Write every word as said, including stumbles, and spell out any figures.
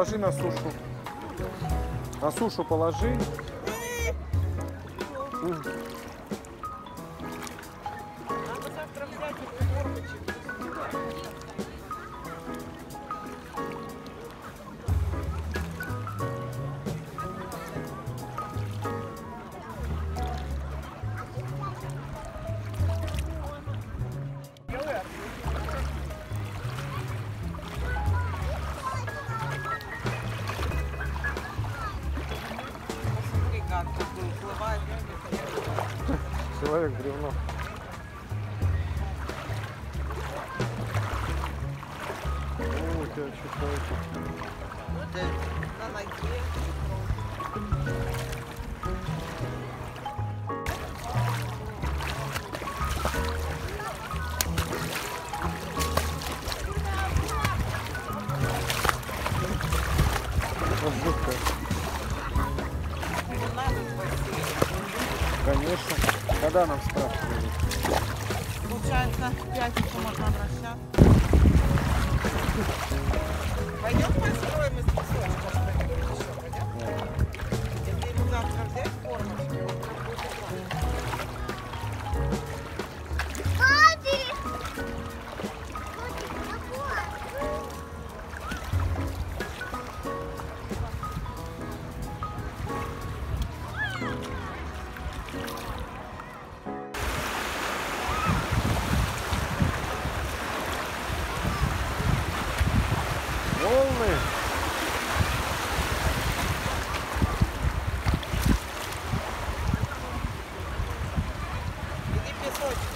положи на сушу. На сушу положи. Надо завтра взять эту коробочек. Посмотри, как тут уплывает. Человек бревно. О, у тебя что-то. Вот это на ноге. Жутко. Надо спасти. Конечно. Когда нам спрашивали? Получается, в пятницу можно обращаться. Пойдем построим из песочка что-нибудь еще, пойдем? Если ему завтра взять формочку, он как будет формочку. Волны. Иди песочек.